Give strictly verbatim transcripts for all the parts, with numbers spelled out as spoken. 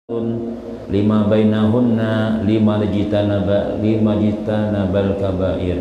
lima bainahunna lima jitanaba lima jitanabal kabair.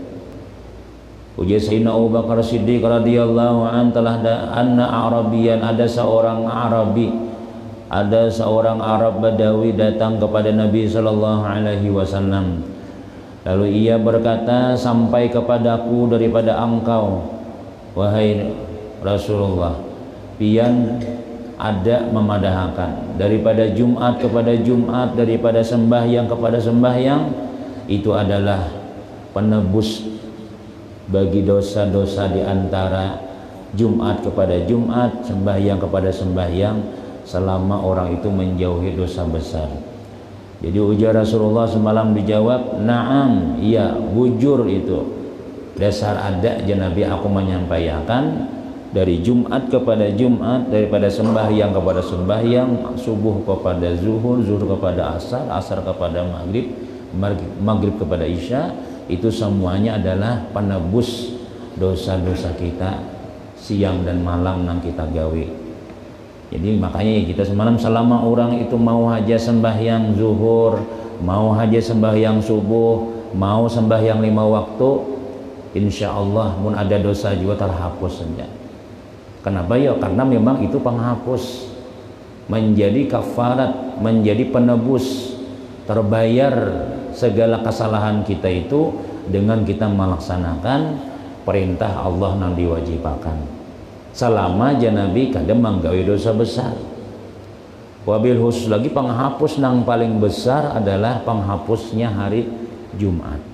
Uji Sayyidina Abu Bakar Siddiq radhiyallahu an telah da anna Arabian, ada seorang Arabi, ada seorang Arab Badawi datang kepada Nabi sallallahu alaihi wasallam. Lalu ia berkata, sampai kepadaku daripada engkau wahai Rasulullah, pian ada memadahkan daripada Jumat kepada Jumat, daripada sembahyang kepada sembahyang, itu adalah penebus bagi dosa-dosa di antara Jumat kepada Jumat, sembahyang kepada sembahyang, selama orang itu menjauhi dosa besar. Jadi ujar Rasulullah semalam dijawab, na'am, iya, bujur itu. Dasar ada aja Nabi aku menyampaikan dari Jumat kepada Jumat, daripada sembahyang kepada sembahyang, subuh kepada zuhur, zuhur kepada asar, asar kepada maghrib, maghrib kepada isya, itu semuanya adalah penebus dosa-dosa kita siang dan malam nang kita gawe. Jadi makanya kita semalam, selama orang itu mau aja sembahyang zuhur, mau aja sembahyang subuh, mau sembahyang lima waktu, insya Allah pun ada dosa juga terhapus saja. Kenapa ya? Karena memang itu penghapus, menjadi kafarat, menjadi penebus, terbayar segala kesalahan kita itu dengan kita melaksanakan perintah Allah yang diwajibkan. Selama Nabi kadang menggawe dosa besar. Wabil khusus lagi penghapus yang paling besar adalah penghapusnya hari Jumat.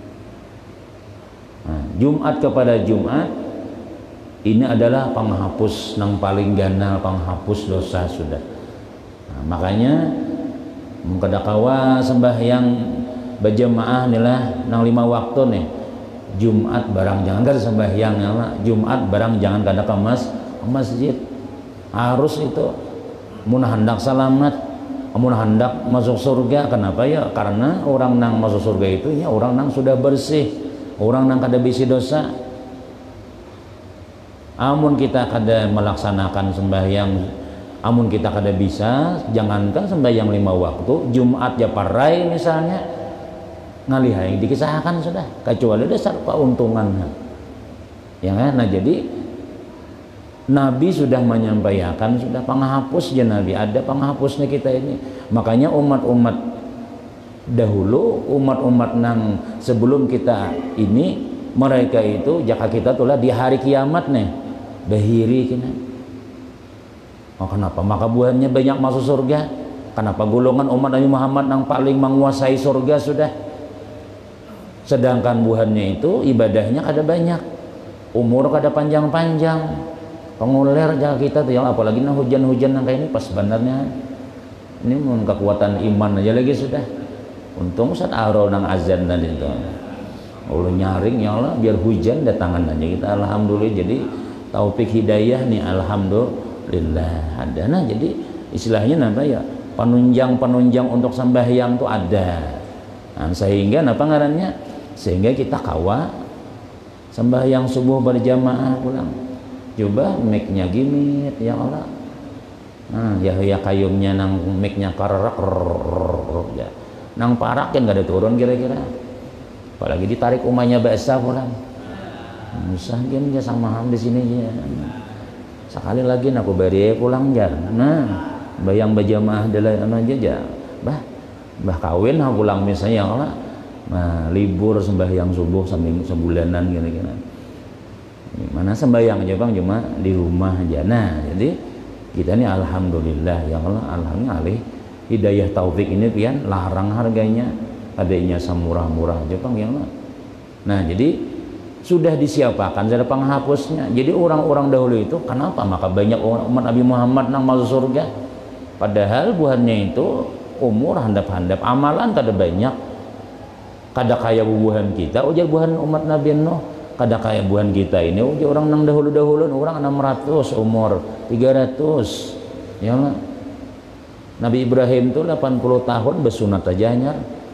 Nah, Jumat kepada Jumat ini adalah penghapus yang paling ganal, penghapus dosa sudah. Nah, makanya mengkedakawa sembahyang berjamaah inilah nang lima waktu nih. Jumat barang jangan kada sembahyang ya, Jumat barang jangan kada ke mas masjid. Harus itu mun hendak selamat, mun hendak masuk surga. Kenapa ya? Karena orang nang masuk surga itu ya orang nang sudah bersih, orang nang kada bisi dosa. Amun kita kada melaksanakan sembahyang, amun kita kada bisa, jangankan sembahyang lima waktu, Jumat ya parai misalnya, ngalihai dikisahkan sudah, kecuali dasar keuntungan ya kan. Nah jadi Nabi sudah menyampaikan, sudah penghapus ya Nabi, ada penghapusnya kita ini. Makanya umat-umat dahulu, umat-umat nang sebelum kita ini, mereka itu jaka kita tulah di hari kiamat nih bahiri kena. Oh, kenapa? Maka buahnya banyak masuk surga. Kenapa? Golongan umat Nabi Muhammad yang paling menguasai surga sudah. Sedangkan buahnya itu ibadahnya kada banyak, umur kada panjang-panjang, penguler jaga kita tuh yang apalagi nah hujan-hujan yang kayak ini pas sebenarnya ini mun kekuatan iman aja lagi sudah. Untung Ustaz Arul nang azan tadi itu. Allah nyaring ya Allah biar hujan datangan aja kita, alhamdulillah. Jadi taufik hidayah nih alhamdulillah ada. Nah jadi istilahnya apa ya, penunjang-penunjang untuk sembahyang tuh ada. Nah, sehingga apa ngarannya, sehingga kita kawa sembahyang subuh berjamaah pulang. Coba mic-nya gimit ya Allah. Nah ya ya kayumnya nang mic-nya karerak ya. Nang parak kan gak ada turun kira-kira. Apalagi ditarik umahnya bahasa pulang. Usah gini ya sama ham di sini ya. Sekali lagi aku bari pulang jar. Nah, bayang berjamaah dalam aja aja. Bah, bah kawin ha pulang misalnya Allah. Nah, libur sembahyang subuh sambil sebulanan kira-kira. Mana sembahyang aja Bang, cuma di rumah aja. Nah, jadi kita ini alhamdulillah ya Allah, alhamdulillah alih hidayah taufik ini pian larang harganya, adanya samurah-murah aja Bang ya Allah. Nah, jadi sudah disiapkan ada penghapusnya. Jadi orang-orang dahulu itu kenapa maka banyak umat Nabi Muhammad nang masuk surga, padahal buahnya itu umur handap-handap, amalan kada banyak, kada kaya buahan kita. Ujar buahan umat Nabi Nuh kada kaya buahan kita ini. Ujar orang nang dahulu-dahulu orang enam ratus umur tiga ratus ya Allah. Nabi Ibrahim itu delapan puluh tahun bersunat aja hanya.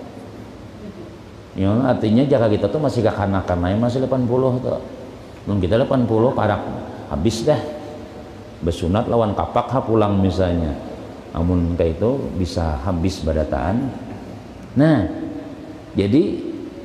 Ya, artinya jaka kita tuh masih kekanakan, masih delapan puluh tuh. Belum kita delapan puluh parak habis dah. Bersunat lawan kapak ha pulang misalnya. amun kayak itu bisa habis badataan. Nah jadi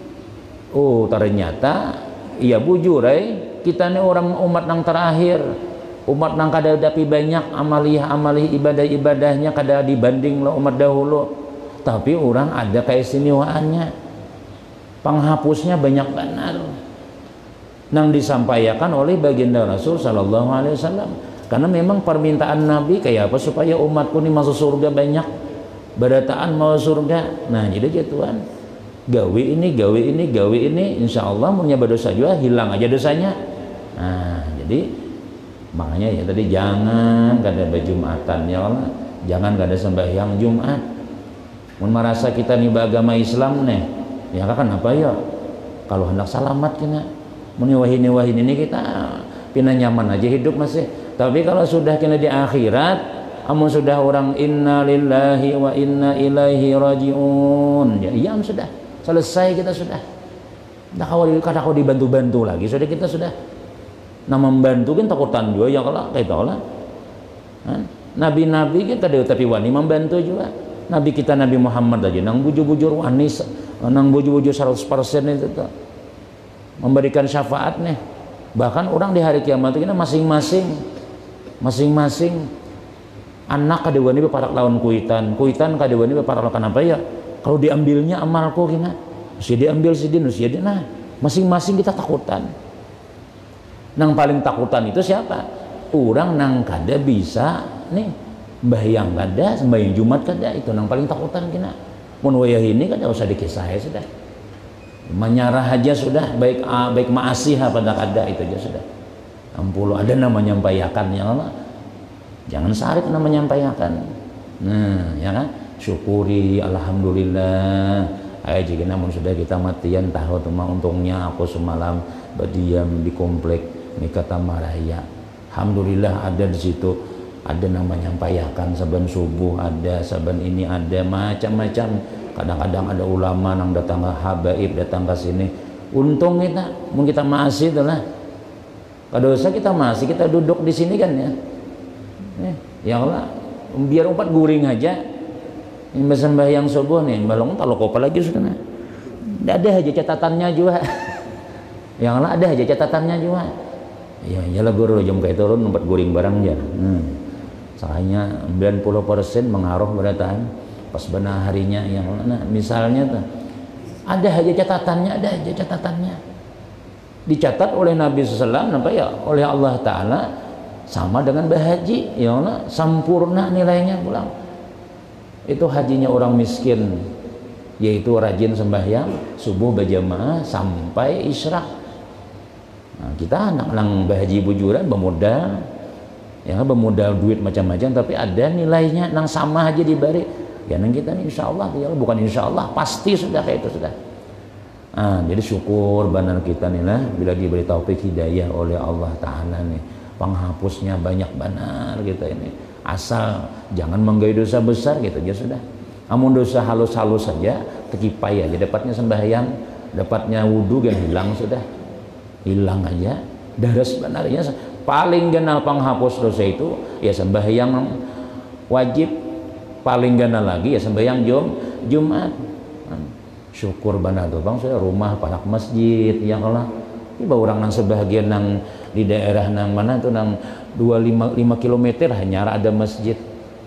oh ternyata iya bujur eh kita nih orang umat yang terakhir, umat yang kada dapi banyak amalih-amalih ibadah-ibadahnya kada dibanding lah umat dahulu, tapi orang ada keistimewaannya, penghapusnya banyak benar nang disampaikan oleh baginda Rasul Sallallahu Alaihi Wasallam. Karena memang permintaan Nabi kayak apa supaya umatku ini masuk surga banyak, badataan mau surga. Nah jadi gituan, gawe ini gawe ini gawe ini insya Allah punya berdosa juga hilang aja dosanya. Nah jadi makanya ya tadi jangan kada berjumatan ya Allah, jangan kada sembahyang Jumat. Mun merasa kita nih beragama Islam nih ya kan apa ya kalau hendak salamat kena mun wahini wahini ini kita pina nyaman aja hidup masih. Tapi kalau sudah kena di akhirat, amun sudah orang inna lillahi wa inna ilaihi rajiun, ya iya sudah selesai kita sudah. Nah kalau kada kau dibantu-bantu lagi, sudah kita sudah. Nah membantu kan takutan juga ya kalau kayak itu lah. Nabi-nabi kan kada tapi wani membantu juga. Nabi kita Nabi Muhammad aja nang bujur-bujur wani, nang bujur-bujur seratus persen itu tuh. Memberikan syafaat nih. Bahkan orang di hari kiamat itu masing-masing masing-masing anak kadewani beparak lawan kuitan, kuitan kadewani beparak lawan apa ya? Kalau diambilnya amalku kena, usia diambil sidin usia dia nah, masing-masing kita takutan. Nang paling takutan itu siapa? Orang nang kada bisa nih bayang kada, sembahyang Jumat kada, itu nang paling takutan kena. Mun wayah ini kada usah dikisah sudah. Menyerah aja sudah, baik baik maasih pada kada itu aja sudah. Ampuluh ada namanya menyampaikan ya Allah, jangan sarik namanya menyampaikan. Nah ya kan syukuri alhamdulillah ayo jika namun sudah kita matian tahu teman untungnya aku semalam berdiam di komplek Nikata Maraya, alhamdulillah ada di situ ada namanya menyampaikan saban subuh ada saban ini ada macam-macam. Kadang-kadang ada ulama yang datang ke habaib datang ke sini, untung kita mau kita masih itulah. Kalau dosa kita masih kita duduk di sini kan ya, ya Allah biar umpat guring aja. Yang bersembahyang subuh nih, balong tak lupa lagi sudah. Tidak ada aja catatannya juga. Yang Allah ada aja catatannya juga. Ya, iyalah guru jam kayak turun umpat guring barangnya. Hmm. Soalnya sembilan puluh persen mengaruh berataan pas benar harinya yang mana. Misalnya tuh ada aja catatannya, ada aja catatannya. Dicatat oleh Nabi Sallallahu Alaihi Wasallam apa ya oleh Allah Ta'ala sama dengan berhaji ya Allah sempurna nilainya pulang. Itu hajinya orang miskin yaitu rajin sembahyang subuh berjamaah sampai isyraq. Nah, kita anak lang berhaji bujuran bermodal ya bermodal duit macam-macam tapi ada nilainya nang sama aja diberi ya nang kita nih insya Allah ya bukan insya Allah pasti sudah kayak itu sudah. Ah, jadi syukur benar kita nih lah bila diberi taufik hidayah oleh Allah Ta'ala nih penghapusnya banyak benar kita ini asal jangan menggawe dosa besar gitu aja sudah. Amun dosa halus-halus saja kekipai aja dapatnya sembahyang dapatnya wudhu kan hilang sudah hilang aja daras benarnya paling genal penghapus dosa itu ya sembahyang wajib paling genal lagi ya sembahyang jum Jumat. Syukur benar tuh bang saya rumah panak masjid ya Allah tiba orang nang sebagian nang di daerah nang mana tuh nang dua puluh lima kilometer hanya ada masjid.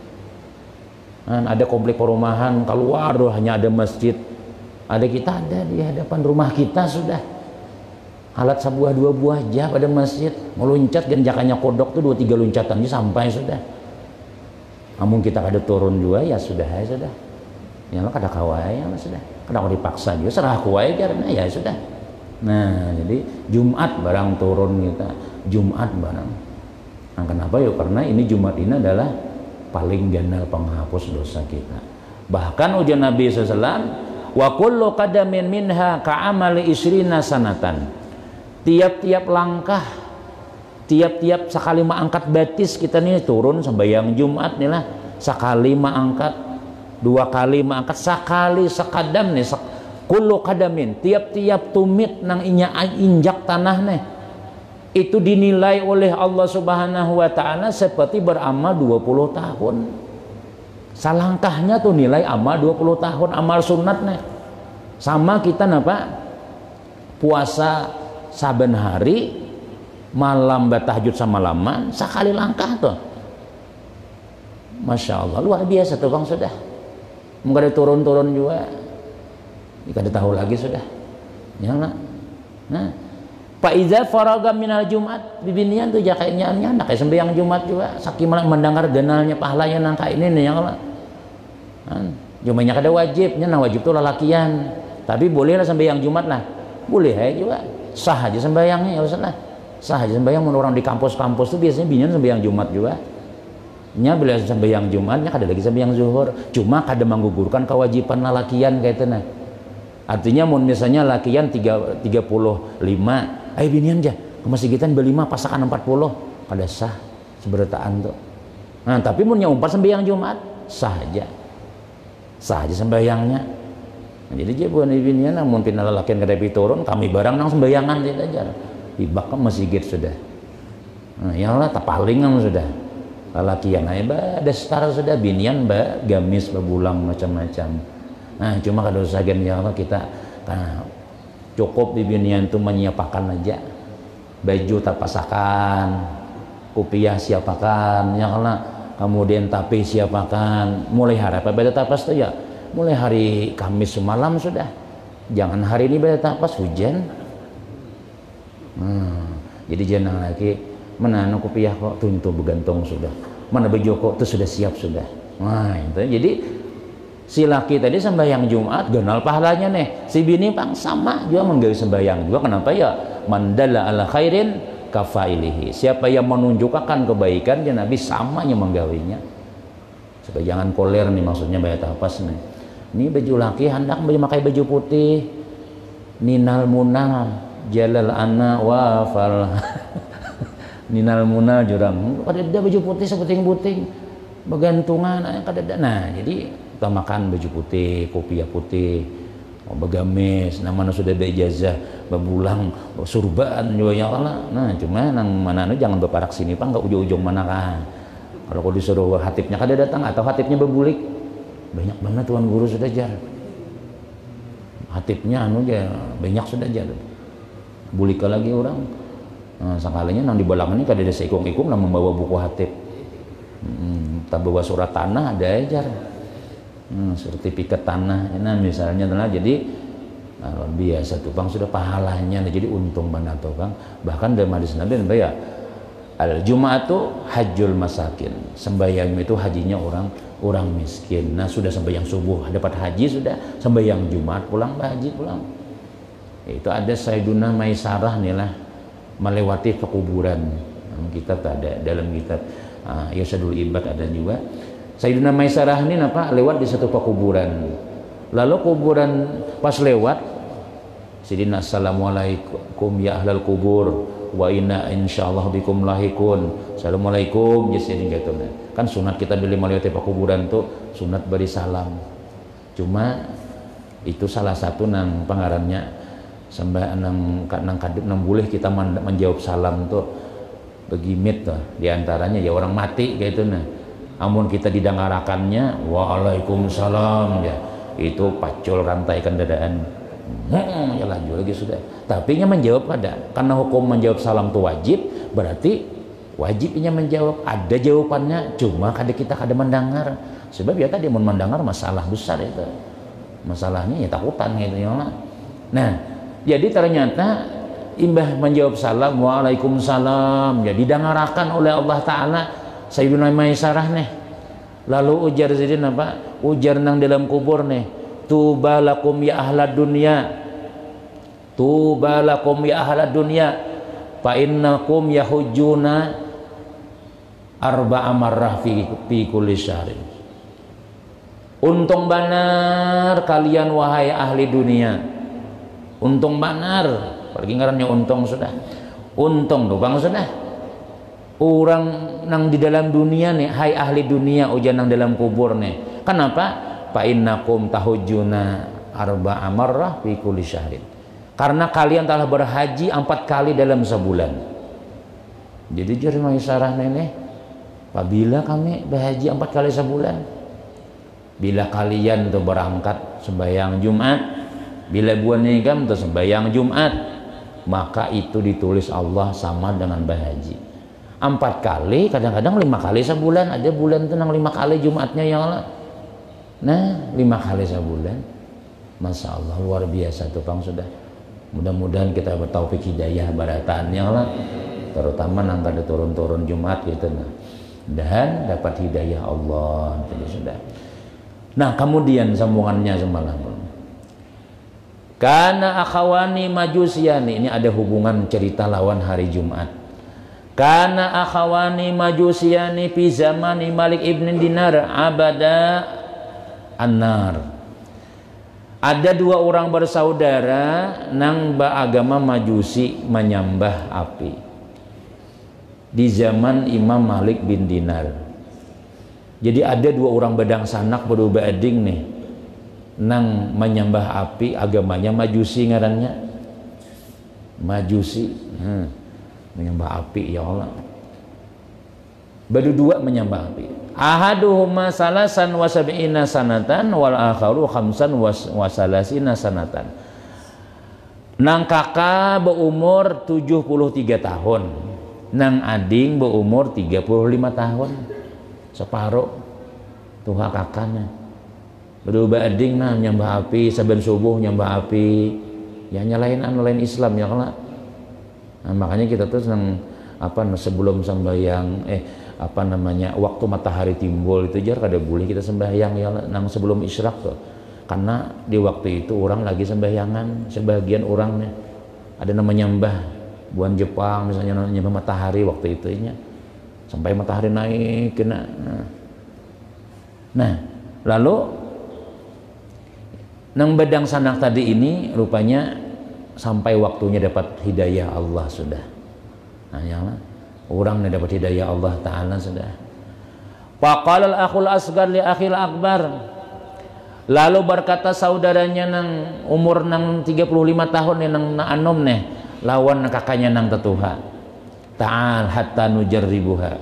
Nah, ada komplek perumahan keluar hanya ada masjid. Ada kita ada di hadapan rumah kita sudah alat sebuah dua buah aja pada masjid meluncat genjakannya kodok tuh dua tiga luncatannya sampai sudah. Namun kita ada turun juga ya sudah ya sudah ya lo kada kawai ya sudah kada mau dipaksa juga serah kuai karena ya sudah. Nah jadi Jumat barang turun kita Jumat barang nah, kenapa ya karena ini Jumat ini adalah paling ganal penghapus dosa kita. Bahkan ujian Nabi shallallahu alaihi wasallam wa kullu qadamin minha ka'amali isrina sanatan, tiap-tiap langkah tiap-tiap sekali mengangkat batis kita nih turun sembahyang Jumat nih lah sekali mengangkat dua kali mengangkat sekali sekadam nih sek, kullu kadamin tiap-tiap tumit nang inya injak tanah nih itu dinilai oleh Allah Subhanahu wa Ta'ala seperti beramal dua puluh tahun. salangkahnya tuh nilai amal dua puluh tahun amal sunatnya. Sama kita napa puasa saben hari malam batahajud sama laman sekali langkah tuh. Masya Allah luar biasa tuh bang sudah. Mungkin ada turun-turun juga. Jika tahu lagi sudah. Ya nak. Nah, Pak Iza faraga minal Jumat bibinian tuh jakainya anak kayak sembahyang Jumat juga saking mendengar genalnya pahalanya nangka ini nih ya Allah. Nah, Jumatnya kada wajibnya nah wajib tuh lalakian. Tapi bolehlah sembahyang Jumat lah. Boleh aja juga. Sah aja sembahyangnya ya Ustaz lah. Sah aja sembahyang menurut orang di kampus-kampus tuh biasanya binian sembahyang Jumat juga. Nya bila sembahyang Jumatnya kada lagi sembahyang zuhur. Cuma kada menggugurkan kewajiban lalakian kayak itu nah. Artinya mun misalnya lakian tiga puluh lima, ayo binian aja ke masjidan berlima pasakan empat puluh kada sah seberataan tuh. Nah tapi mun umpat sembahyang Jumat sah aja. Sah aja sembahyangnya. Nah, jadi dia bukan binian namun pina lalakian kada turun kami barang nang sembayangan tidak aja. Tibak ke masjid sudah. Nah yalah tapalingan sudah. Lalakian aja ba dasar sudah binian ba gamis babulang macam-macam. Nah cuma kalau saja ya Allah kita nah, cukup di binian itu menyiapkan aja baju tapasakan kupiah siapakan ya Allah kemudian tapi siapakan mulai hari apa beda tapas tuh ya mulai hari Kamis semalam sudah jangan hari ini beda tapas hujan hmm, jadi jangan lagi mana kupiah kok tuh itu bergantung sudah mana baju kok tuh sudah siap sudah nah itu jadi si laki tadi sembahyang Jumat genal pahalanya nih si bini pang sama juga menggawi sembahyang juga kenapa ya mandala ala khairin kafailihi siapa yang menunjukkan kebaikan ya Nabi samanya menggawinya supaya jangan koler nih maksudnya bayat tapas nih ini baju laki hendak memakai baju putih ninal munal jalal ana wafal ninal munal jurang kada ada baju putih seputing-puting begantungan kada ada nah jadi kita makan baju putih, kopiah putih, oh, begamis, namanya sudah beijazah, bebulang, surban juga ya Allah. Nah, cuma nang mana nu jangan berparak sini pak, nggak ujung-ujung mana kan. Kalau kau disuruh hatibnya kada datang atau hatibnya berbulik, banyak banget tuan guru sudah jar. Hatibnya anu aja banyak sudah jar. Bulik lagi orang. Nah, sekalinya nang di belakang ini kada ada seikung-ikung nang membawa buku hatib. Hmm, tak bawa surat tanah ada aja. Hmm, sertifikat tanah nah misalnya adalah jadi nah, luar biasa tuh bang sudah pahalanya nah, jadi untung mana tuh bang bahkan dalam hadis Nabi ya al Jum'atu hajjul masakin sembahyang itu hajinya orang orang miskin nah sudah sembahyang subuh dapat haji sudah sembahyang Jumat pulang haji pulang itu ada Sayyiduna Maisarah nih lah melewati pekuburan nah, kitab ada dalam kitab uh, Yasadul Ibad ada juga Sayyidina Maisarah ini apa lewat di satu pekuburan lalu kuburan pas lewat Sayyidina assalamualaikum ya ahlal kubur wa inna insyaallah bikum lahikun assalamualaikum ya Sayyidina gitu kan sunat kita bila melewati pekuburan tuh sunat beri salam cuma itu salah satu nang pengarannya sampai nang nang kadip nang boleh kita menjawab salam tuh begimit tuh diantaranya ya orang mati gitu nah amun kita didengarakannya waalaikumsalam ya itu pacul rantai kendadaan hmm, ya lanjut lagi sudah tapi nya menjawab pada karena hukum menjawab salam itu wajib berarti wajibnya menjawab ada jawabannya cuma kadang kita kadang mendengar sebab ya tadi mun mendengar masalah besar itu masalahnya ya takutan gitu ya nah jadi ternyata imbah menjawab salam waalaikumsalam ya didengarakan oleh Allah Ta'ala Sayyiduna Maisarah nih lalu ujar Zaidin apa ujar nang dalam kubur nih tuba lakum ya ahlad dunya tuba lakum ya ahlad dunya fa innakum yahujjuna arba'a marrah fi, fi kulli syahrin untung banar kalian wahai ahli dunia untung banar pergi ngarannya untung sudah untung tuh bang sudah orang nang di dalam dunia nih hai ahli dunia ujian nang dalam kubur nih kenapa fa innakum tahujjuna arba'a marrah fi kulli syahrin karena kalian telah berhaji empat kali dalam sebulan jadi jadi Maisarah nenek apabila kami berhaji empat kali sebulan bila kalian tuh berangkat sembahyang Jumat, bila bulan nikam tuh sembahyang Jumat, maka itu ditulis Allah sama dengan berhaji. Empat kali, kadang-kadang lima kali sebulan. Ada bulan tuh nang lima kali Jumatnya ya Allah. Nah, lima kali sebulan. Masya Allah, luar biasa tuh Bang sudah. Mudah-mudahan kita bertaufik hidayah baratan ya Allah. Terutama nang kada turun-turun Jumat gitu nah. Dan dapat hidayah Allah jadi sudah. Nah, kemudian sambungannya semalam. Karena akhawani majusiyani, ini ada hubungan cerita lawan hari Jumat. Karena akhawani majusiyani fi zamani Malik ibn Dinar abada annar. Ada dua orang bersaudara nang beragama Majusi menyembah api di zaman Imam Malik bin Dinar. Jadi ada dua orang bedang sanak berubah ading nih nang menyembah api, agamanya Majusi ngarannya Majusi. hmm. Menyembah api ya Allah. Berdua menyembah api. Ahaduhuma salasan wa sab'ina sanatan wal akharu khamsan wa salasina sanatan. Nang kakak berumur tujuh puluh tiga tahun, nang ading berumur tiga puluh lima tahun. Separuh tuha kakaknya. Berdua ading nah menyembah api, saben subuh menyembah api. Ya nyalain anu lain Islam ya Allah. Nah, makanya kita tuh senang apa sebelum sembahyang eh apa namanya waktu matahari timbul itu jar kada boleh kita sembahyang ya nang sebelum isyraq tuh, karena di waktu itu orang lagi sembahyangan. Sebagian orangnya ada namanya nyembah buan Jepang misalnya nyembah matahari waktu itu nya sampai matahari naik kena. Nah, nah lalu nang bedang sanak tadi ini rupanya sampai waktunya dapat hidayah Allah sudah. Nah, ya Allah. Orang yang dapat hidayah Allah Ta'ala sudah. Faqala al-akhul asgar li akhil akbar. Lalu berkata saudaranya nang umur nang tiga puluh lima tahun nang na anom neh lawan kakaknya nang tetuha. Ta'al hatta nujarribuha.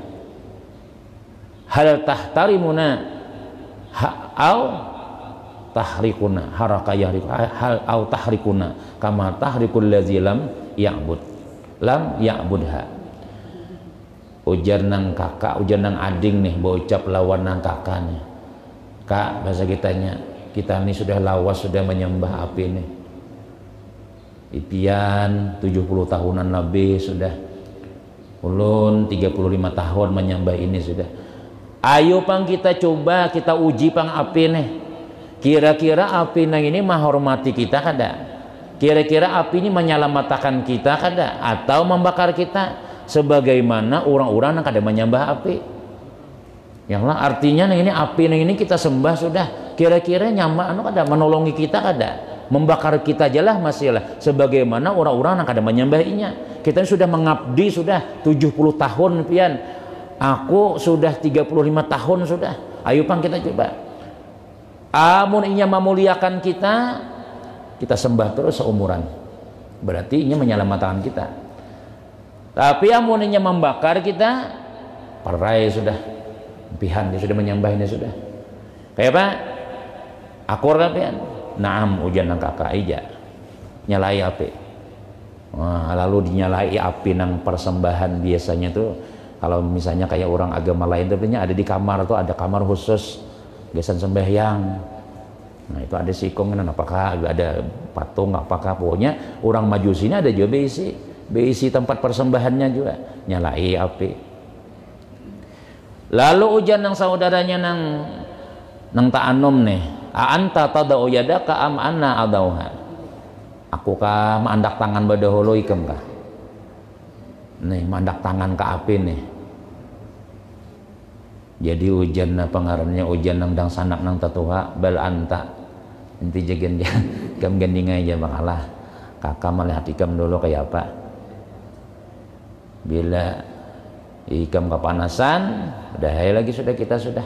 Hal tahtarimuna au tahrikuna haraka yahrik hal au tahrikuna kama tahrikul ladzi lam ya'bud lam ya'budha. Ujar nang kakak, ujar nang ading nih bocap lawan nang kakak nih. Kak, bahasa kitanya, kita ini sudah lawas sudah menyembah api nih. Ipian tujuh puluh tahunan lebih sudah. Ulun tiga puluh lima tahun menyembah ini sudah. Ayo pang kita coba kita uji pang api nih. Kira-kira api nang ini menghormati kita kada? Kira-kira api ini menyelamatkan kita kada? Atau membakar kita? Sebagaimana orang-orang yang kada menyembah api. Yang lah artinya nang ini api nang ini kita sembah sudah. Kira-kira nyama anu kada menolongi kita kada? Membakar kita aja lah masih lah. Sebagaimana orang-orang yang kada menyembahinya. Kita sudah mengabdi sudah tujuh puluh tahun pian. Aku sudah tiga puluh lima tahun sudah. Ayo pang kita coba. Amun inya memuliakan kita, kita sembah terus seumuran. Berarti inya menyelamatkan kita. Tapi amun inya membakar kita, parai sudah. Pihan dia sudah menyembahnya sudah. Kayak apa? Akur kapian. Naam ujian nang kakak ija. Nyalai api. Wah, lalu dinyalai api nang persembahan biasanya tuh kalau misalnya kayak orang agama lain tuh ada di kamar tuh ada kamar khusus gesan sembahyang. Nah itu ada sikong, apakah ada patung, apakah pokoknya orang Majusi ini ada juga beisi, beisi tempat persembahannya juga nyalai api. Lalu ujian nang saudaranya nang nang ta'anum nih, a'anta tadau yadaka am anna adauha. Aku kah mandak tangan badahulu ikem kah? Nih mandak tangan ke api nih. Jadi ujian pengarannya ujian nang dang sanak nang tatuha bal anta inti jagen ya kam gendingai aja bang Allah kakak melihat ikam dulu kayak apa bila ikam kepanasan udah hai lagi sudah kita sudah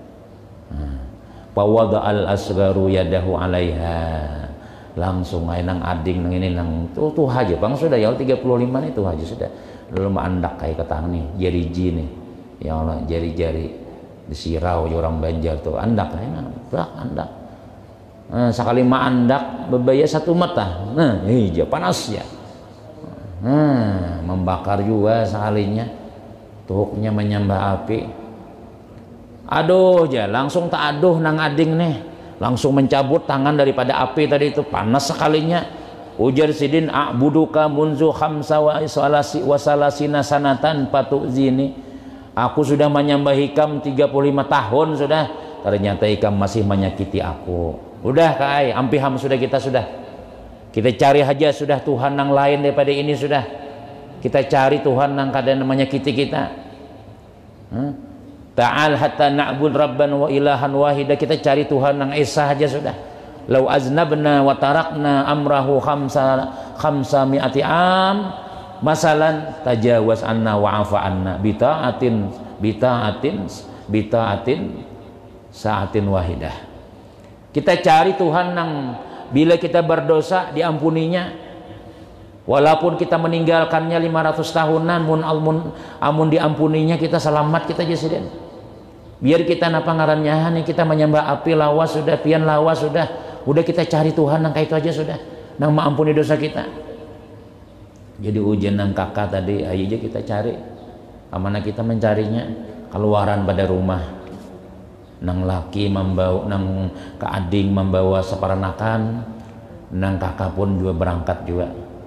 pawada al asgaru yadahu alaiha langsung aja nang ading nang ini nang tuh tuh aja bang sudah ya tiga puluh lima nih tuh aja sudah lalu andak kayak ketang nih jari ji nih ya Allah jari-jari disirau orang Banjar tuh andak aja tak andak. Nah, sekali ma andak bebaya satu mata. Nah, hija panas ya. Nah, membakar juga sekalinya. Tuhuknya menyembah api. Aduh ya, langsung tak aduh nang ading nih. Langsung mencabut tangan daripada api tadi itu, panas sekalinya. Ujar sidin a'buduka munzu khamsa wa isalasi wasalasina sanatan patuzini. Aku sudah menyembah hikam tiga puluh lima tahun sudah, ternyata hikam masih menyakiti aku. Udah kai, ampiham sudah kita sudah. Kita cari aja sudah Tuhan yang lain daripada ini sudah. Kita cari Tuhan yang kadang menyakiti kita. Hmm? Ta'al hatta na'bud rabban wa ilahan wahida. Kita cari Tuhan yang esa aja sudah. Lau aznabna wa tarakna amrahu khamsa khamsa mi'ati am masalan tajawaz anna wa afa anna bita'atin bita'atin bita'atin sa'atin wahidah. Kita cari Tuhan yang bila kita berdosa diampuninya, walaupun kita meninggalkannya lima ratus tahunan, mun almun amun diampuninya kita selamat kita jasiden. Biar kita napa ngarannya nih, kita menyembah api lawas sudah, pian lawas sudah, udah kita cari Tuhan yang kayak itu aja sudah, nang maampuni dosa kita. Jadi ujian nang kakak tadi ayo aja kita cari, amana kita mencarinya keluaran pada rumah, nang laki membawa, nang keading membawa seperanakan, nang kakak pun juga berangkat juga.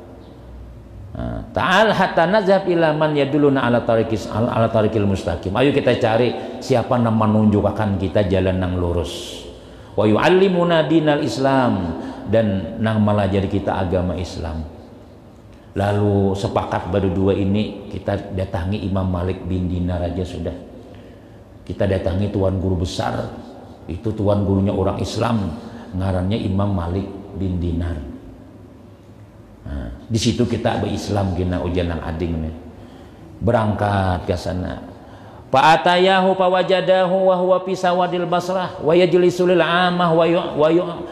Ta'al hatta nazhab ila man yaduluna ala tariqis ala tariqil mustaqim. Ayo kita cari siapa yang menunjukkan kita jalan yang lurus. Wa yu'allimuna dinal Islam, dan nang melajari kita agama Islam. Lalu sepakat berdua ini kita datangi Imam Malik bin Dinar aja sudah. Kita datangi tuan guru besar, itu tuan gurunya orang Islam, ngarannya Imam Malik bin Dinar. Nah, di situ kita berislam gina ujian yang ading nih. Berangkat ke sana. Fa atayahu fa wajadahu wa huwa fi sawadil Basrah wa yajlisu lil amah wa wa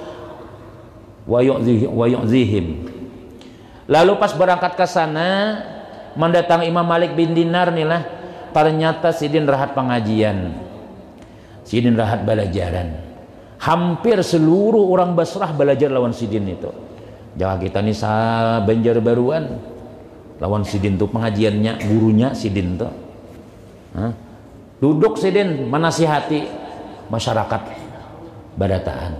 wa wa yu'zihim. Lalu pas berangkat ke sana mendatangi Imam Malik bin Dinar nih lah, ternyata sidin rahat pengajian. Sidin rahat belajaran. Hampir seluruh orang Basrah belajar lawan sidin itu. Jangan kita nih sa Banjar baruan lawan sidin tuh pengajiannya, gurunya sidin tuh. Hah? Duduk sidin menasihati masyarakat badataan.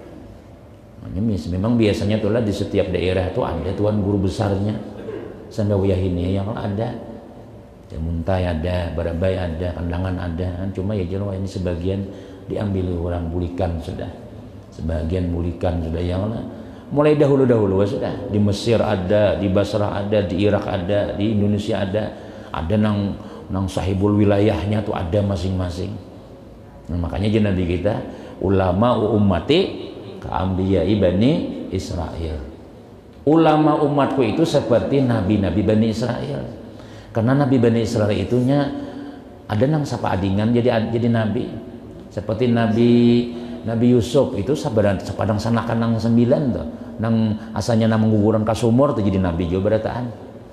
Memang biasanya tuh lah di setiap daerah tuh ada tuan guru besarnya. Sandawiyah ini yang ada. Muntai ada, Barabai ada, Kandangan ada. Cuma ya jenuh ini sebagian diambil orang bulikan sudah. Sebagian bulikan sudah yang lah. Mulai dahulu-dahulu sudah, di Mesir ada, di Basrah ada, di Irak ada, di Indonesia ada, ada nang nang sahibul wilayahnya tuh ada masing-masing. Nah, makanya jadi Nabi kita ulama ummati ka'ambiya Bani Israel. Ulama umatku itu seperti nabi-nabi Bani Israel. Karena nabi Bani Israel itunya ada nang sapa adingan jadi jadi nabi. Seperti Nabi Nabi Yusuf itu sabaran sepadang sanakan nang sembilan tuh, nang asalnya nang menguburan kasumur tuh jadi nabi juga berataan.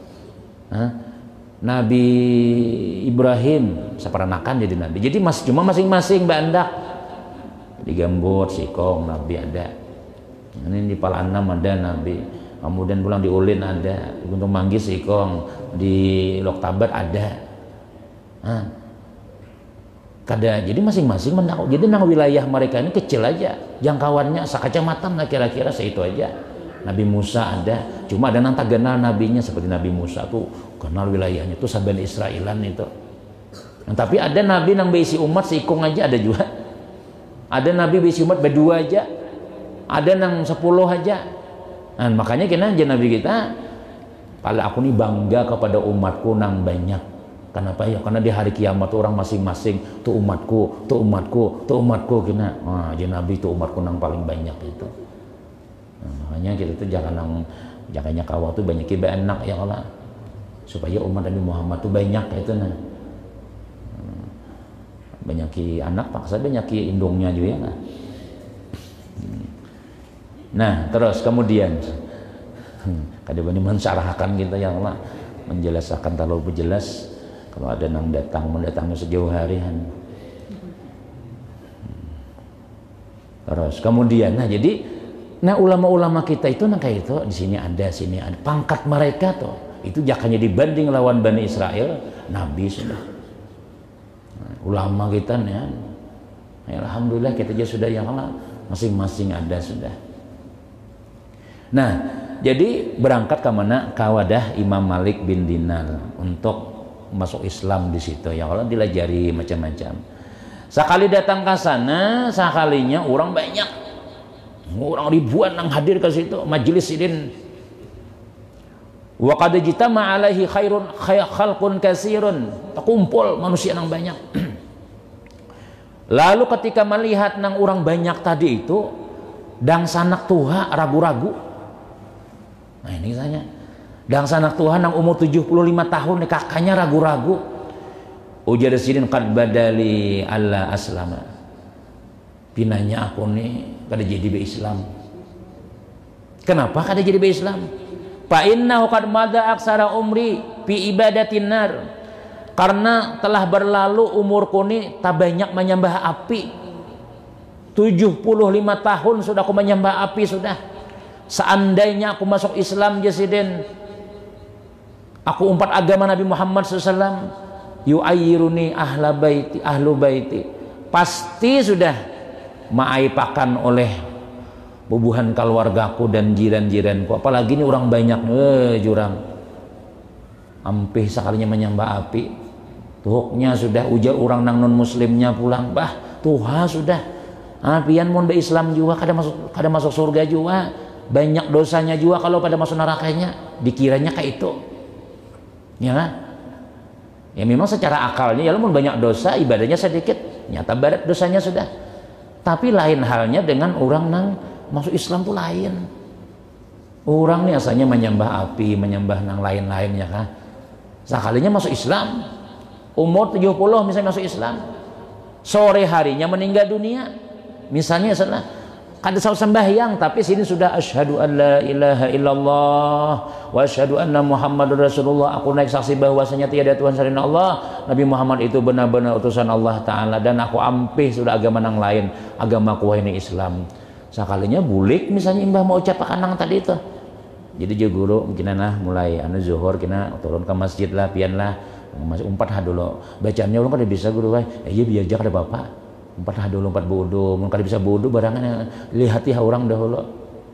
Nabi Ibrahim seperanakan jadi nabi. Jadi mas cuma masing-masing bandak. Di Gambut, Sikong nabi ada. Ini di Palanam ada nabi. Kemudian pulang di Ulin ada, di Gunung Manggis Sikong, di Loktabat ada. Nah, kada jadi masing-masing menang. Jadi nang wilayah mereka ini kecil aja, jangkauannya sakacamatan lah kira-kira seitu aja. Nabi Musa ada, cuma ada nang tak kenal nabinya seperti Nabi Musa tuh kenal wilayahnya tuh saben Israelan itu. Nah, tapi ada nabi nang berisi umat seikung aja ada juga. Ada nabi berisi umat berdua aja, ada nang sepuluh aja. Nah, makanya kena aja nabi kita, kalau aku nih bangga kepada umatku nang banyak. Kenapa ya? Karena di hari kiamat tuh orang masing-masing tuh umatku, tuh umatku, tuh umatku kena. Wah, jadi Nabi tuh umatku nang paling banyak itu. Nah, makanya kita tuh jangan nang jangannya kawat tuh banyak iba anak ya Allah. Supaya umat Nabi Muhammad tuh banyak itu nah. Banyak anak paksa banyak indungnya juga ya. Nah. Nah, terus kemudian kadang-kadang mensarahkan kita ya Allah, menjelaskan terlalu jelas. Kalau ada nang datang mendatangi sejauh harian. Terus kemudian, nah jadi, nah ulama-ulama kita itu nah kayak itu di sini ada, sini ada pangkat mereka tuh. Itu jakanya dibanding lawan Bani Israel, Nabi sudah. Nah, ulama kita nih, ya, alhamdulillah kita aja sudah yang masing-masing ada sudah. Nah, jadi berangkat ke mana? Kawadah Imam Malik bin Dinar untuk masuk Islam di situ. Ya Allah dilajari macam-macam. Sekali datang ke sana, sekalinya orang banyak, orang ribuan yang hadir ke situ majelis idin. Wa qad jitama alaihi khairun khalqun katsirun. Kumpul manusia yang banyak. Lalu ketika melihat nang orang banyak tadi itu, dang sanak tuha ragu-ragu. Nah ini saya dang sanak Tuhan yang umur tujuh puluh lima tahun kakaknya ragu-ragu. Ujar sidin qad badali alla aslama. Pinanya aku nih kada jadi be Islam. Kenapa kada jadi be Islam? Fa innahu qad madha aksara umri fi ibadatin nar. Karena telah berlalu umurku nih tak banyak menyembah api. tujuh puluh lima tahun sudah aku menyembah api sudah. Seandainya aku masuk Islam Jasidin, aku umpat agama Nabi Muhammad shallallahu alaihi wasallam, yu'ayyiruni ahla baiti ahlu baiti, pasti sudah maaipakan oleh bubuhan keluargaku dan jiran-jiranku. Apalagi ini orang banyak, eh jurang ampih sekalinya menyembah api, tuhuknya sudah ujar orang nang non muslimnya pulang, bah tuha sudah apian mun be Islam juga kada masuk kada masuk surga juga. Banyak dosanya juga kalau pada masuk nerakanya, dikiranya kayak itu, ya kan? Ya memang secara akalnya ya namun banyak dosa, ibadahnya sedikit, nyata barat dosanya sudah. Tapi lain halnya dengan orang nang masuk Islam tuh lain. Orang nih asalnya menyembah api, menyembah nang lain-lainnya kan. Sekalinya masuk Islam, umur tujuh puluh misalnya masuk Islam, sore harinya meninggal dunia, misalnya salah. Kada saw sembahyang tapi sini sudah asyhadu an la ilaha illallah wa asyhadu anna Muhammadur Rasulullah. Aku naik saksi bahwasanya tiada Tuhan selain Allah, Nabi Muhammad itu benar-benar utusan Allah taala, dan aku ampih sudah agama nang lain, agamaku ini Islam. Sekalinya bulik misalnya imbah mau ucap kanang tadi itu. Jadi je guru mungkin nah mulai anu zuhur kena turun ke masjid lah pian lah masih umpat ha dulu. Bacaannya ulun kada bisa guru wae. Eh iya biar kada bapak. Empat dulu empat bodoh, mungkin kada bisa bodoh barangan lihati orang dahulu.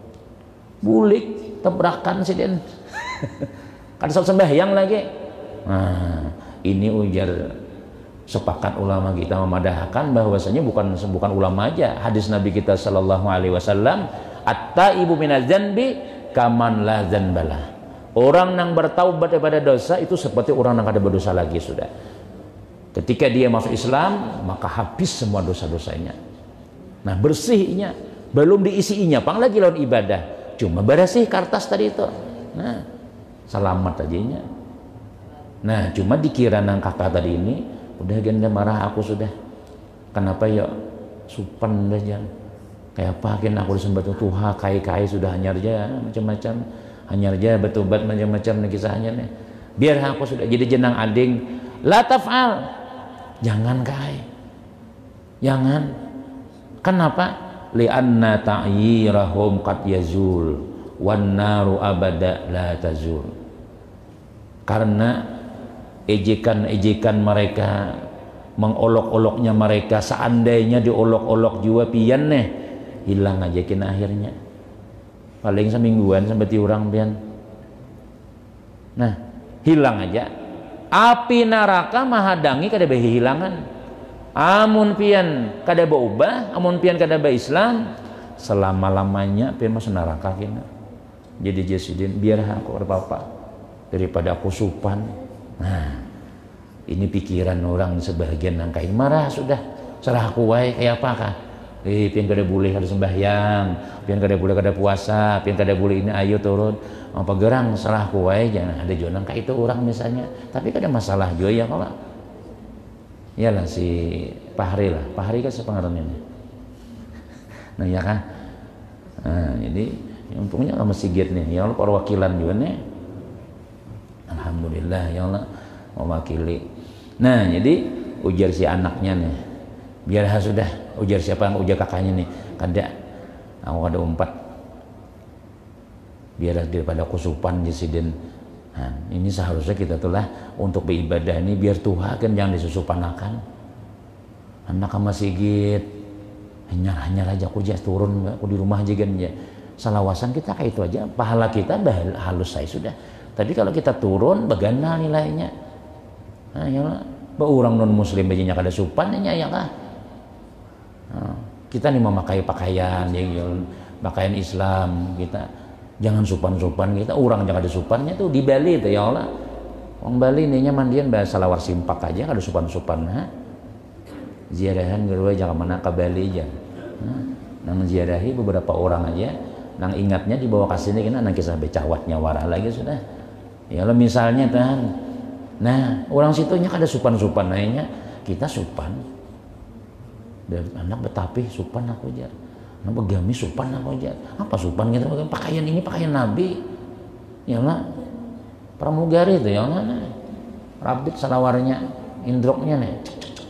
Bulik tabrakan sih den. Kada sembahyang lagi. Nah, ini ujar sepakat ulama kita memadahkan bahwasanya bukan bukan ulama aja. Hadis Nabi kita sallallahu alaihi wasallam, at-taibu minaz dzanbi kaman la dzanbalah. Orang yang bertaubat daripada dosa itu seperti orang yang kada berdosa lagi sudah. Ketika dia masuk Islam, maka habis semua dosa-dosanya. Nah, bersihnya, belum diisinya, pang lagi lawan ibadah. Cuma bersih kertas tadi itu. Nah, selamat aja. Nah, cuma dikira nang kakak tadi ini, udah ganda marah aku sudah. Kenapa ya? Supan dah jangan. Kayak apa kan aku disembah Tuhan, kai-kai sudah hanyar aja, macam-macam. Hanyar aja, betubat macam-macam kisahnya nih. Biar aku sudah jadi jenang ading. La taf'al. Jangan kai, jangan. Kenapa? Lianna ta'yirahum qad yazul wan naru abada la tazul. Karena ejekan-ejekan mereka, mengolok-oloknya mereka, seandainya diolok-olok juga pian nih, hilang aja kena akhirnya. Paling semingguan sampai orang pian. Nah, hilang aja. Api neraka mahadangi kada behi hilangan. Amun pian kada berubah, amun pian kada be Islam, selama-lamanya pian masuk neraka kena. Jadi Jasidin biar aku apa-apa daripada aku supan. Nah, ini pikiran orang sebagian yang kayak marah sudah. Serah aku wae kayak apakah? Eh pian kada boleh kada sembahyang, pian kada boleh kada puasa, pian kada boleh ini ayo turun. Apa gerang salah kuai jangan ada jonang kayak itu orang misalnya, tapi kan ada masalah juga ya kalau iyalah si Pahri lah, Pahri kan sepengaruhnya nah ya kan. Nah jadi yang punya sama Sigit nih ya Allah perwakilan juga nih, alhamdulillah ya Allah mewakili. Nah jadi ujar si anaknya nih biar sudah ujar siapa yang ujar kakaknya nih, kada aku kada umpat biar daripada kusupan jesiden. Nah, ini seharusnya kita tuh lah untuk beribadah ini biar Tuhan kan jangan disusupanakan. Anak sama sigit hanya hanya aja aku jas turun aku di rumah aja kan ya. Salawasan kita kayak itu aja, pahala kita halus saya sudah. Tapi kalau kita turun bagaimana nilainya? Nah, ya orang non muslim bajunya kada supan ya kah? Nah, kita nih memakai pakaian ya, pakaian Islam kita jangan supan-supan kita orang jangan ada supannya tuh di Bali itu ya Allah. Orang Bali nih mandian bahasa lawar simpak aja kada supan-supan ha. Ziarahan kedua jangan mana ke Bali aja. Nah, nang ziarahi beberapa orang aja, nang ingatnya dibawa ke sini kena nang kisah becawatnya warah lagi sudah. Ya lo misalnya Tuhan. Nah, orang situnya kada supan-supan nanya, kita supan. Dan anak Betapi supan aku aja. Anak Begami supan aku aja. Apa supan kita pakai pakaian ini pakaian Nabi. Ya lah. Pramugari itu ya lah. Rabit salawarnya, indroknya nih.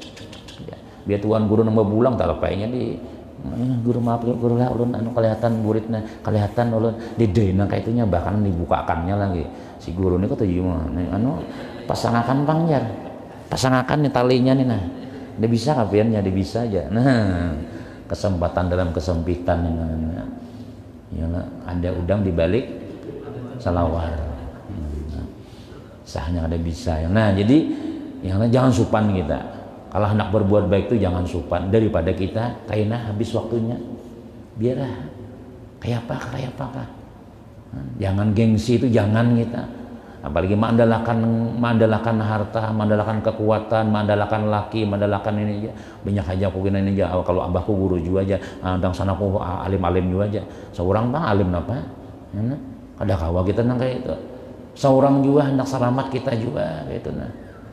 Biar tuan guru nambah bulang tak lepainya di guru maaf guru lah ulun anu kelihatan muridnya kelihatan ulun di dena kayak itunya bahkan dibukakannya lagi si guru ini kok tuh gimana anu pasangakan pangjar pasangakan nih talinya nih nah dia bisa kapiannya dia bisa aja nah kesempatan dalam kesempitan nah, ya ada udang di balik salawar nah, sahnya ada bisa nah jadi yang jangan supan kita. Kalau hendak berbuat baik itu jangan supan daripada kita kayaknya habis waktunya biar kayak apa kayak apa jangan gengsi itu jangan kita apalagi mandalakan mandalakan harta mandalakan kekuatan mandalakan laki mandalakan ini aja banyak aja aku gini ini aja kalau abahku guru juga aja dan sana aku alim-alim juga aja seorang bang alim apa ada kawa kita nang kayak itu seorang juga hendak selamat kita juga gitu nah.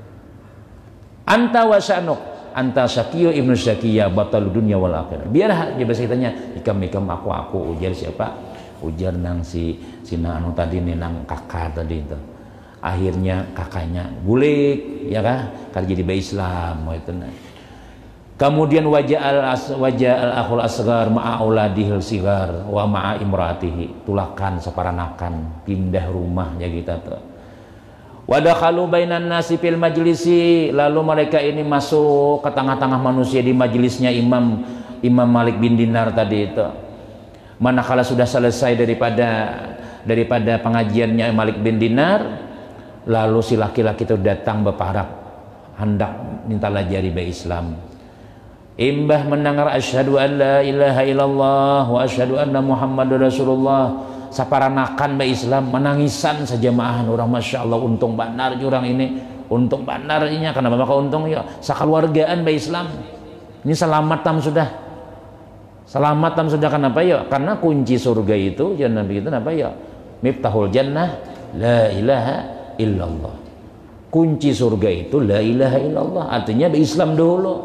Anta wa syanuk anta syakiyo ibnu syakiya batal dunia wal akhirah biar dia bahasa kitanya ikam-ikam aku aku ujar siapa ujar nang si si anu tadi nih nang kakak tadi itu akhirnya kakaknya bulik ya kah karena jadi bayi Islam itu nah. Kemudian wajah al wajah al akhul asgar ma'a auladihil sigar wa ma'a imraatihi tulakan separanakan pindah rumah ya kita tuh wadakhalu bainan nasi fil majlisi lalu mereka ini masuk ke tengah-tengah manusia di majelisnya Imam Imam Malik bin Dinar tadi itu manakala sudah selesai daripada daripada pengajiannya Malik bin Dinar lalu si laki-laki itu datang beparak hendak minta lajari bayi Islam imbah mendengar asyhadu an la ilaha illallah wa asyhadu anna muhammadar rasulullah saparanakan bayi Islam menangisan sejamaahan orang masya Allah untung benar orang ini untung benar ini kenapa maka untung ya sakeluargaan bayi Islam ini selamat tam sudah selamat tam sudah kenapa ya karena kunci surga itu jangan begitu kenapa ya miftahul jannah la ilaha illallah kunci surga itu la ilaha illallah artinya bayi Islam dulu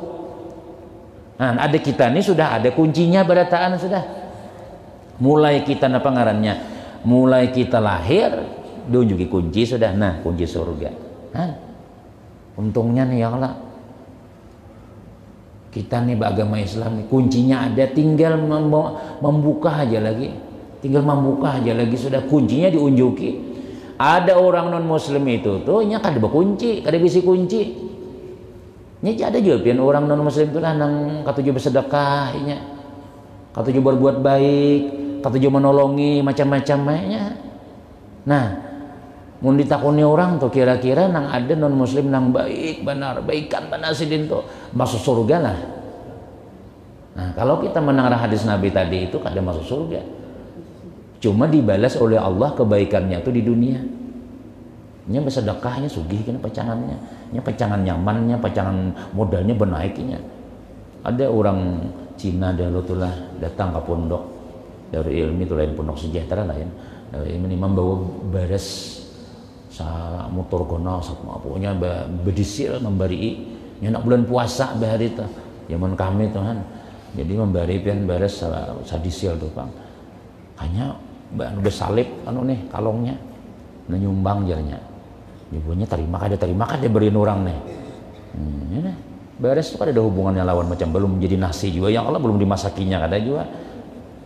nah ada kita ini sudah ada kuncinya berataan sudah mulai kita apa ngarannya mulai kita lahir diunjuki kunci sudah nah kunci surga nah, untungnya nih ya Allah kita nih beragama Islam nih kuncinya ada tinggal membuka aja lagi tinggal membuka aja lagi sudah kuncinya diunjuki ada orang non muslim itu tuh nya kada berkunci kada bisi kunci nya ada juga pian orang non muslim itu lah nang katuju bersedekah nya katuju berbuat baik katuju menolongi macam-macamnya. Nah, mun ditakuni orang tuh kira-kira nang ada non muslim nang baik benar, baikan benar sidin tuh masuk surga lah. Nah, kalau kita mendengar hadis Nabi tadi itu kada masuk surga. Cuma dibalas oleh Allah kebaikannya itu di dunia. Nya bersedekahnya sugih kena pecangannya, nya pecangan nyamannya, pecangan modalnya benaiknya. Ada orang Cina dahulu tuh lah datang ke pondok dari ilmi itu lain pondok sejahtera lain dari ilmi membawa bares sa motor kono sama pokoknya bedisil memberi nyenak bulan puasa bahari itu zaman kami Tuhan jadi memberi pian bares sa, sa disil tuh Bang hanya udah salib anu nih kalongnya nyumbang jarnya ibunya terima kada terima kada beriin orang nih hmm, ini bares itu kada ada hubungannya lawan macam belum menjadi nasi juga yang Allah belum dimasakinya kada juga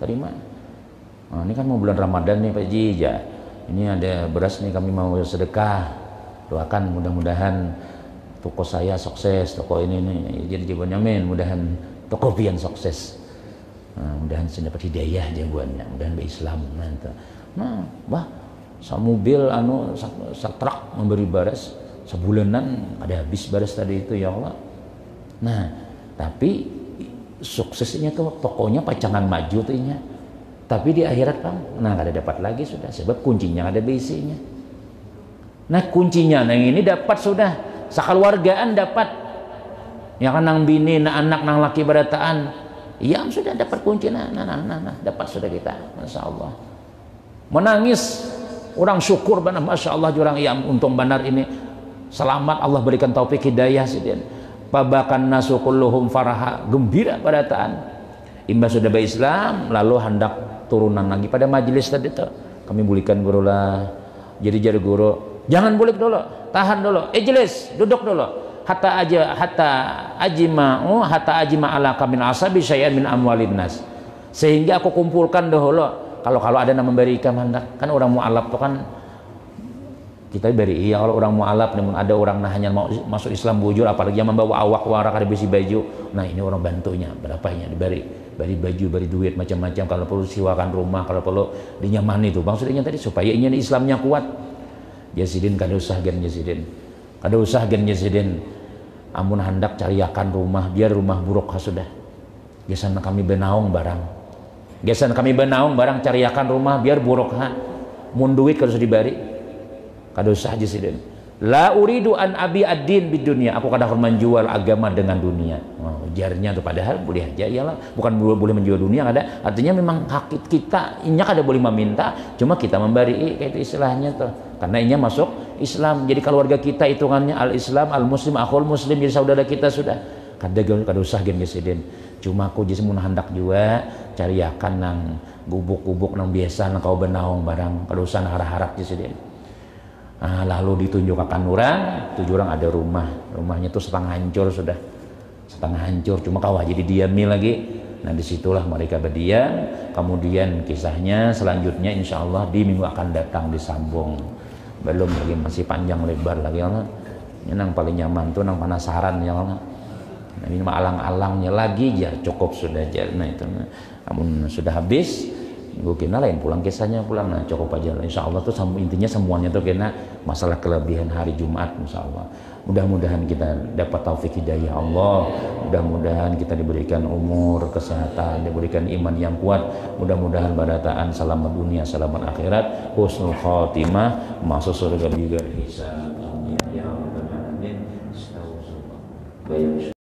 terima. Nah, ini kan mau bulan Ramadan nih Pak Ji, ya. Ini ada beras nih, kami mau sedekah. Doakan mudah-mudahan toko saya sukses, toko ini nih. Jadi jawabannya men, mudahan toko pian sukses. Nah, mudahan saya dapat hidayah jawabannya, mudahan berislam. Nah, nah, wah, sa mobil anu satrak memberi beras sebulanan ada habis beras tadi itu ya Allah. Nah, tapi suksesnya tuh tokonya pacangan maju tuh nya. Tapi di akhirat kan, nah ada dapat lagi sudah, sebab kuncinya ada B C-nya. Nah kuncinya, nah ini dapat sudah, sakeluargaan dapat, ya kan nang bini, nang anak, nang laki berataan, ya sudah dapat kunci, nah, nah, nah, nah, nah, dapat sudah kita, masya Allah. Menangis, orang syukur benar, masya Allah, jurang ya untung benar ini, selamat Allah berikan taufik hidayah sidin. Pabakan nasu kulluhum faraha, gembira berataan. Imba sudah berislam, lalu hendak turunan lagi pada majelis tadi tuh kami bulikan guru lah, jadi jadi guru jangan bulik dulu, tahan dulu, ijlis, duduk dulu, hatta aja hatta ajima'u hatta ajima ala kamin asabi syai'an min amwalin nas, sehingga aku kumpulkan dahulu kalau kalau ada yang memberikan hendak kan orang mu'alaf tuh kan kita beri, iya kalau orang mu'alaf namun ada orang nah hanya mau masuk Islam bujur, apalagi yang membawa awak warak ada besi baju, nah ini orang bantunya berapanya diberi, beri baju, beri duit macam-macam, kalau perlu siwakan rumah, kalau perlu dinyamani itu maksudnya tadi supaya ini Islamnya kuat. Jasidin kada usah gen jasidin, kada usah gen jasidin, amun hendak cariakan rumah biar rumah buruk sudah. Gesan kami benaung barang, gesan kami benaung barang cariakan rumah biar buruk ha, mun duit kada usah dibari, kada usah jasidin. La uridu an abi ad-din bid dunia, aku kadang menjual agama dengan dunia. Oh, ujarnya tuh padahal boleh aja iyalah, bukan boleh menjual dunia ada. Artinya memang hak kita, inya kada boleh meminta, cuma kita memberi kayak itu istilahnya tuh. Karena inya masuk Islam. Jadi keluarga kita hitungannya al-Islam, al-muslim, akhul muslim, jadi saudara kita sudah. Kada kada usah gen gesiden. Cuma aku jadi mun hendak juga cariakan nang gubuk-gubuk nang biasa nang kau benaung barang, kada usah harap-harap gesiden. Nah, lalu ditunjukkan orang, tujuh orang ada rumah, rumahnya tuh setengah hancur sudah, setengah hancur, cuma kawah jadi diami lagi. Nah disitulah mereka berdiam. Kemudian kisahnya selanjutnya insya Allah di minggu akan datang disambung, belum lagi masih panjang lebar lagi ya Allah. Ini yang paling nyaman tuh nang penasaran ya Allah. Nah, ini mah alang-alangnya lagi ya cukup sudah aja. Nah itu, namun sudah habis. Gue kena lain pulang kisahnya pulang, nah cukup aja insya Allah tuh intinya semuanya tuh kena masalah kelebihan hari Jumat insya Allah. Mudah-mudahan kita dapat taufik hidayah Allah, mudah-mudahan kita diberikan umur, kesehatan, diberikan iman yang kuat, mudah-mudahan barataan selamat dunia, selamat akhirat, husnul khotimah, masuk surga juga bisa. Amin ya rabbal alamin.